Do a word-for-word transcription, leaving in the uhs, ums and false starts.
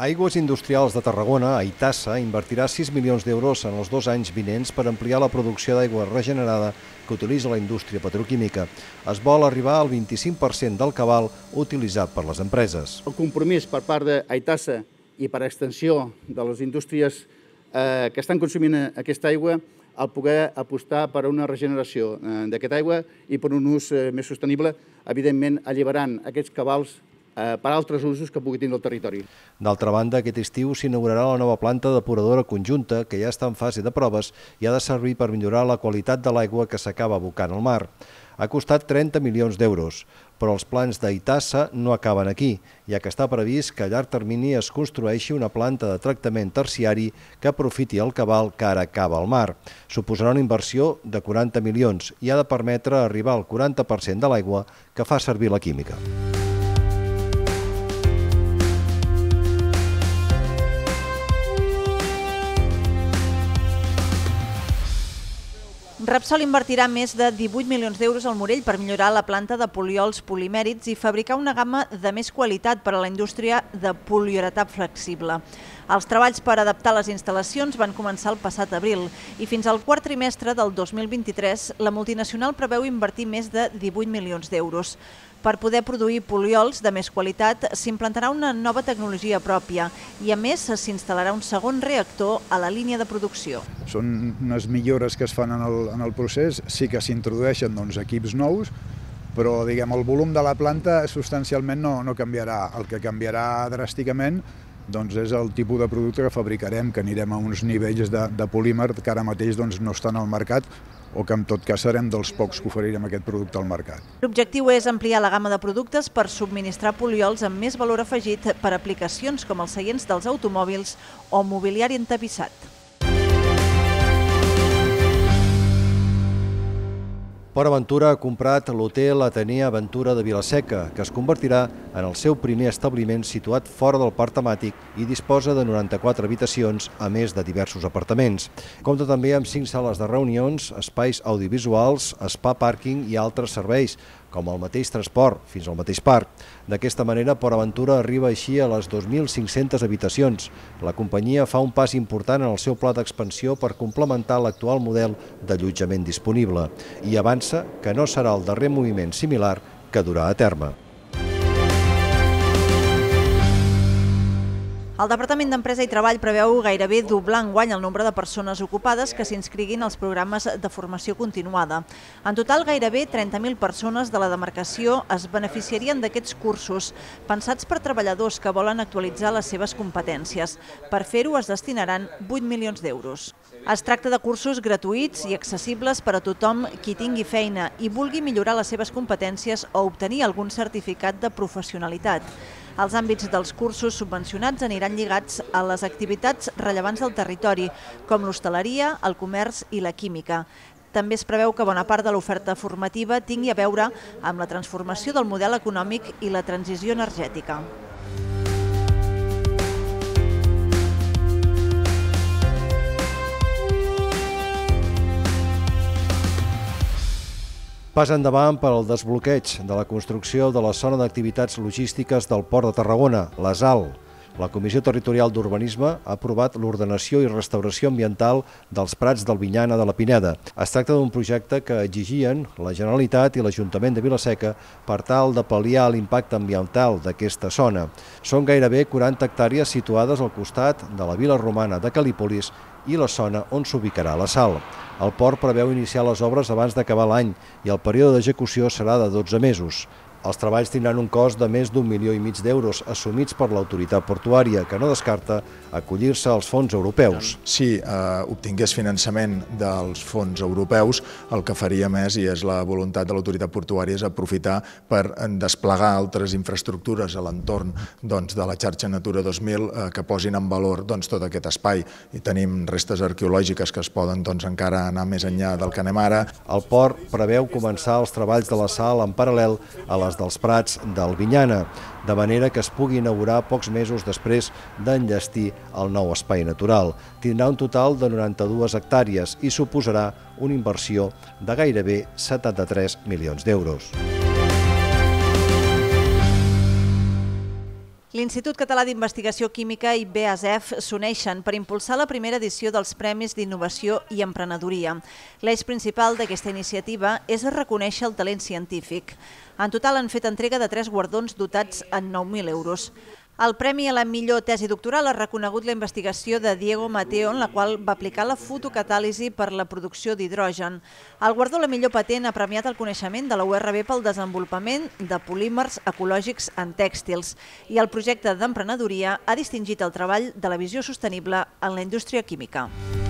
Aigües Industrials de Tarragona, Aitasa, invertirà sis milions d'euros en els dos anys vinents per ampliar la producció d'aigua regenerada que utilitza la indústria petroquímica. Es vol arribar al vint-i-cinc per cent del cabal utilitzat per les empreses. El compromís per part d'Aitasa i per extensió de les indústries eh, que estan consumint aquesta aigua, el poder apostar per una regeneració eh, d'aquesta aigua i per un ús eh, més sostenible, evidentment alliberant aquests cabals per altres usos que pugui tenir el territori. D'altra banda, aquest estiu s'inaugurarà la nova planta depuradora conjunta que ja està en fase de proves i ha de servir per millorar la qualitat de l'aigua que s'acaba abocant al mar. Ha costat trenta milions d'euros, però els plans d'Aitasa no acaben aquí, ja que està previst que a llarg termini es construeixi una planta de tractament terciari que aprofiti el cabal que ara acaba al mar. Suposarà una inversió de quaranta milions i ha de permetre arribar al quaranta per cent de l'aigua que fa servir la química. Repsol invertirà més de divuit milions d'euros al Morell per millorar la planta de poliols polimèrics i fabricar una gamma de més qualitat per a la indústria de poliuretà flexible. Els treballs per adaptar les instal·lacions van començar el passat abril i fins al quart trimestre del dos mil vint-i-tres la multinacional preveu invertir més de divuit milions d'euros. Per poder produir poliols de més qualitat s'implantarà una nova tecnologia pròpia i a més s'instal·larà un segon reactor a la línia de producció. Són unes millores que es fan en el, en el procés, sí que s'introdueixen doncs, equips nous, però diguem, el volum de la planta substancialment no, no canviarà. El que canviarà dràsticament doncs, és el tipus de producte que fabricarem, que anirem a uns nivells de, de polímer que ara mateix doncs, no estan al mercat, o que en tot cas serem dels pocs que oferirem aquest producte al mercat. L'objectiu és ampliar la gamma de productes per subministrar poliols amb més valor afegit per a aplicacions com els seients dels automòbils o mobiliari entapissat. Port Aventura ha comprat l'hotel Atenea Aventura de Vila-seca, que es convertirà en el seu primer establiment situat fora del parc temàtic i disposa de noranta-quatre habitacions, a més de diversos apartaments. Compta també amb cinc sales de reunions, espais audiovisuals, spa pàrquing i altres serveis, com el mateix transport, fins al mateix parc. D'aquesta manera, Port Aventura arriba així a les dos mil cinc-centes habitacions. La companyia fa un pas important en el seu pla d'expansió per complementar l'actual model d'allotjament disponible i avança que no serà el darrer moviment similar que durà a terme. El Departament d'Empresa i Treball preveu gairebé doblar enguany el nombre de persones ocupades que s'inscriguin als programes de formació continuada. En total, gairebé trenta mil persones de la demarcació es beneficiarien d'aquests cursos, pensats per treballadors que volen actualitzar les seves competències. Per fer-ho es destinaran vuit milions d'euros. Es tracta de cursos gratuïts i accessibles per a tothom qui tingui feina i vulgui millorar les seves competències o obtenir algun certificat de professionalitat. Els àmbits dels cursos subvencionats aniran lligats a les activitats rellevants del territori, com l'hostaleria, el comerç i la química. També es preveu que bona part de l'oferta formativa tingui a veure amb la transformació del model econòmic i la transició energètica. Pas endavant per al desbloqueig de la construcció de la zona d'activitats logístiques del Port de Tarragona, la Z A L. La Comissió Territorial d'Urbanisme ha aprovat l'ordenació i restauració ambiental dels Prats d'Albinyana de la Pineda. Es tracta d'un projecte que exigien la Generalitat i l'Ajuntament de Vila-seca per tal de pal·liar l'impacte ambiental d'aquesta zona. Són gairebé quaranta hectàrees situades al costat de la vila romana de Cal·lípolis i la zona on s'ubicarà la sal. El port preveu iniciar les obres abans d'acabar l'any i el període d'execució serà de dotze mesos. Els treballs tindran un cost de més d'un milió i mig d'euros assumits per l'autoritat portuària, que no descarta acollir-se als fons europeus. Si eh, obtingués finançament dels fons europeus, el que faria més, i és la voluntat de l'autoritat portuària, és aprofitar per desplegar altres infraestructures a l'entorn doncs, de la xarxa Natura dos mil eh, que posin en valor doncs, tot aquest espai. I tenim restes arqueològiques que es poden doncs, encara anar més enllà del que anem ara. El port preveu començar els treballs de la sal en paral·lel a les dels Prats d'Albinyana, de manera que es pugui inaugurar pocs mesos després d'enllestir el nou espai natural. Tindrà un total de noranta-dues hectàrees i suposarà una inversió de gairebé setanta-tres milions d'euros. L'Institut Català d'Investigació Química i B A S F s'uneixen per impulsar la primera edició dels Premis d'Innovació i Emprenedoria. L'eix principal d'aquesta iniciativa és reconèixer el talent científic. En total han fet entrega de tres guardons dotats en nou mil euros. El premi a la millor tesi doctoral ha reconegut la investigació de Diego Mateo, en la qual va aplicar la fotocatàlisi per la producció d'hidrogen. El guardó a la millor patent ha premiat el coneixement de la U R B pel desenvolupament de polímers ecològics en tèxtils i el projecte d'emprenedoria ha distingit el treball de la visió sostenible en la indústria química.